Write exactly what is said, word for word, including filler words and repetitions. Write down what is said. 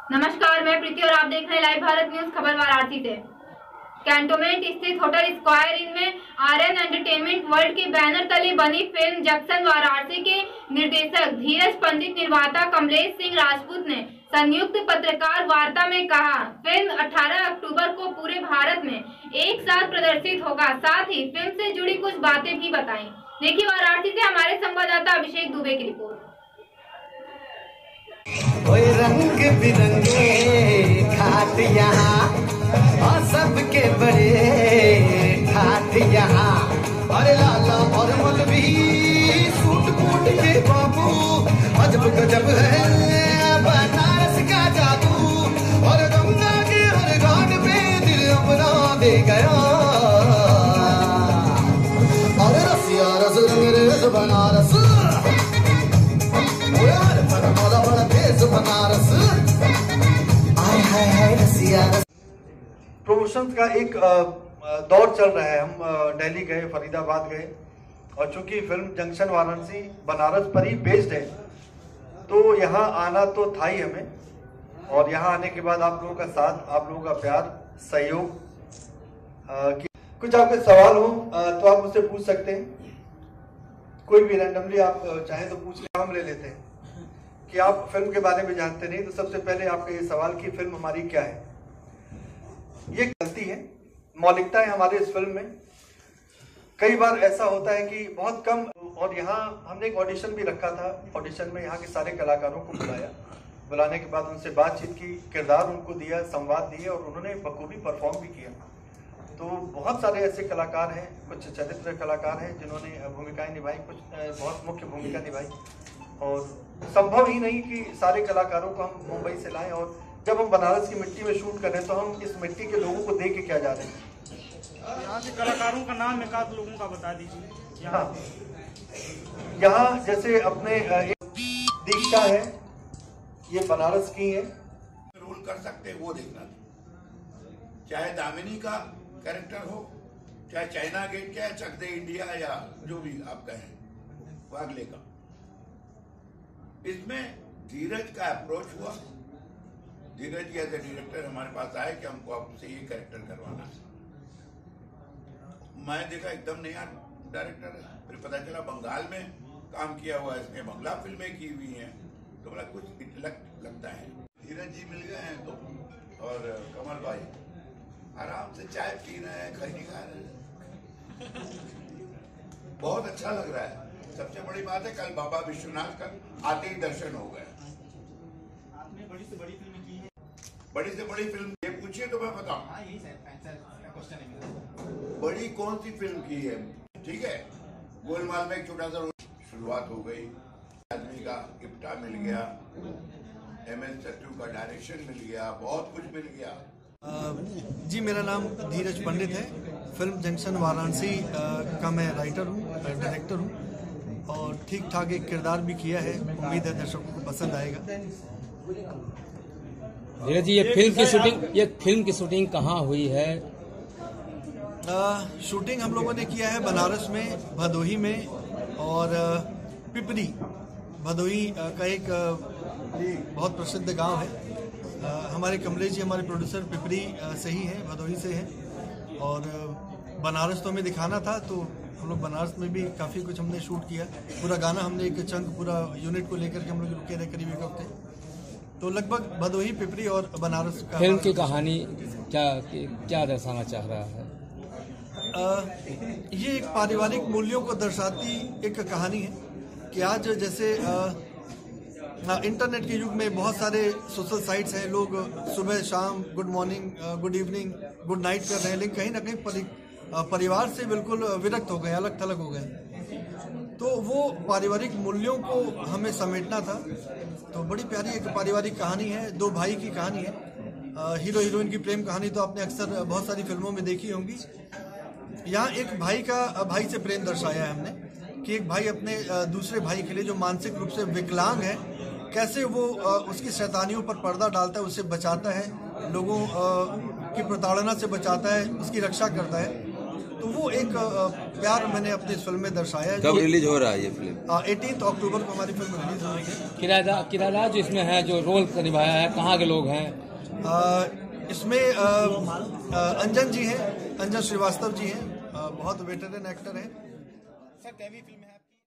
नमस्कार, मैं प्रीति और आप देख रहे हैं लाइव भारत न्यूज खबर वाराणसी से। कैंटोनमेंट स्थित होटल स्क्वायर इन में आर्यन एंटरटेनमेंट वर्ल्ड के बैनर तले बनी फिल्म जंक्शन वाराणसी के निर्देशक धीरज पंडित, निर्माता कमलेश सिंह राजपूत ने संयुक्त पत्रकार वार्ता में कहा, फिल्म अठारह अक्टूबर को पूरे भारत में एक साथ प्रदर्शित होगा। साथ ही फिल्म से जुड़ी कुछ बातें भी बताई। देखिए वाराणसी से हमारे संवाददाता अभिषेक दुबे की रिपोर्ट। कोई रंग बिरंगे घाट यहाँ और सबके बड़े ठाठ यहाँ, अरे लाला और मौलवी सूट बूट के बाबू, अजब गजब है बनारस का जादू, और गंगा के हर घाट पे दिल अपना दे गया, अरे रसिया रस रंग रेस बनारस, प्रमोशंस का एक दौर चल रहा है। हम दिल्ली गए, फरीदाबाद गए, और चूंकि फिल्म जंक्शन वाराणसी बनारस पर ही बेस्ड है तो यहाँ आना तो था ही हमें। और यहाँ आने के बाद आप लोगों का साथ, आप लोगों का प्यार, सहयोग, कुछ आपके सवाल हो तो आप मुझसे पूछ सकते हैं। कोई भी रैंडमली आप चाहें तो पूछ ले, हम ले लेते हैं कि आप फिल्म के बारे में जानते नहीं। तो सबसे पहले आपका ये सवाल कि फिल्म हमारी क्या है। ये गलती है, मौलिकता है हमारे इस फिल्म में। कई बार ऐसा होता है कि बहुत कम, और यहाँ हमने एक ऑडिशन भी रखा था। ऑडिशन में यहाँ के सारे कलाकारों को बुलाया, बुलाने के बाद उनसे बातचीत की, किरदार उनको दिया, संवाद दिए, और उन्होंने बखूबी परफॉर्म भी किया। तो बहुत सारे ऐसे कलाकार हैं, कुछ चरित्र कलाकार हैं जिन्होंने भूमिकाएं निभाई, कुछ बहुत मुख्य भूमिका निभाई, और संभव ही नहीं कि सारे कलाकारों को हम मुंबई से लाएं। और जब हम बनारस की मिट्टी में शूट कर रहे हैं तो हम इस मिट्टी के लोगों को देख के क्या जा रहे हैं। यहाँ के कलाकारों का नाम एक आध लोगों का बता दीजिए। हाँ, यहाँ जैसे अपने एक दीक्षा है, ये बनारस की है। रोल कर सकते वो देखना, चाहे दामिनी का कैरेक्टर हो, चाहे चाइना गेट, चाहे चक दे इंडिया, या जो भी आप कहें वागले का। इसमें धीरज का अप्रोच हुआ। धीरज जी एज ए डायरेक्टर हमारे पास आए कि हमको आपसे ये कैरेक्टर करवाना है। मैं देखा एकदम नया डायरेक्टर है। फिर पता चला बंगाल में काम किया हुआ है, इसमें बंगला फिल्में की हुई हैं, तो बोला कुछ इंटेलेक्ट लगता है। धीरज जी मिल गए हैं तो, और कमल भाई आराम से चाय पी रहे हैं, खैनी खा रहे हैं, बहुत अच्छा लग रहा है। सबसे बड़ी बात है कल बाबा विश्वनाथ का आते ही दर्शन हो गए। आपने बड़ी से बड़ी फिल्म की है। बड़ी से बड़ी फिल्म ये पूछिए तो मैं बताऊं। हाँ, यही क्वेश्चन है। बड़ी कौन सी फिल्म की है? ठीक है, गोलमाल में एक छोटा सा शुरुआत हो गई, आदमी का गिफ्टा मिल गया, एम एस चट्टू का डायरेक्शन मिल गया, बहुत कुछ मिल गया। जी, मेरा नाम धीरज पंडित है। फिल्म जंक्शन वाराणसी का मैं राइटर हूँ, डायरेक्टर हूँ, और ठीक ठाक एक किरदार भी किया है। उम्मीद है दर्शकों को पसंद आएगा। धीरज जी, ये फिल्म की शूटिंग ये फिल्म की शूटिंग कहाँ हुई है? आ, शूटिंग हम लोगों ने किया है बनारस में, भदोही में, और पिपरी। भदोही का एक बहुत प्रसिद्ध गांव है। आ, हमारे कमलेश जी, हमारे प्रोड्यूसर, पिपरी से ही हैं, भदोही से हैं। और बनारस तो हमें दिखाना था, तो हम लोग बनारस में भी काफ़ी कुछ हमने शूट किया। पूरा गाना हमने एक चंक पूरा यूनिट को लेकर के हम लोग रुके रहे करीब एक हफ्ते। तो लगभग भदोही, पिपरी और बनारस का। फिल्म की कहानी क्या क्या दर्शाना चाह रहा है? आ, ये एक पारिवारिक मूल्यों को दर्शाती एक कहानी है कि आज जैसे आ, इंटरनेट के युग में बहुत सारे सोशल साइट्स हैं, लोग सुबह शाम good morning, good evening, good night कर रहे हैं, लेकिन कहीं ना कहीं परि, परिवार से बिल्कुल विरक्त हो गए, अलग थलग हो गए। तो वो पारिवारिक मूल्यों को हमें समेटना था। तो बड़ी प्यारी एक पारिवारिक कहानी है, दो भाई की कहानी है। आ, हीरो हीरोइन की प्रेम कहानी तो आपने अक्सर बहुत सारी फिल्मों में देखी होंगी। यहाँ एक भाई का भाई से प्रेम दर्शाया है हमने कि एक भाई अपने दूसरे भाई के लिए जो मानसिक रूप से विकलांग है, कैसे वो उसकी शैतानियों पर पर्दा डालता है, उसे बचाता है, लोगों की प्रताड़ना से बचाता है, उसकी रक्षा करता है। तो वो एक अ, प्यार मैंने अपनी इस फिल्म में दर्शाया है। कब रिलीज हो रहा है ये फिल्म? एटीन अक्टूबर को हमारी फिल्म रिलीज हो रही है। किराएदार किराएदार जो इसमें है, जो रोल निभाया है, कहाँ के लोग हैं? अ, इसमें अ, अ, अंजन जी हैं, अंजन श्रीवास्तव जी हैं, अ, बहुत वेटरन एक्टर हैं। सर कैवी फिल्म है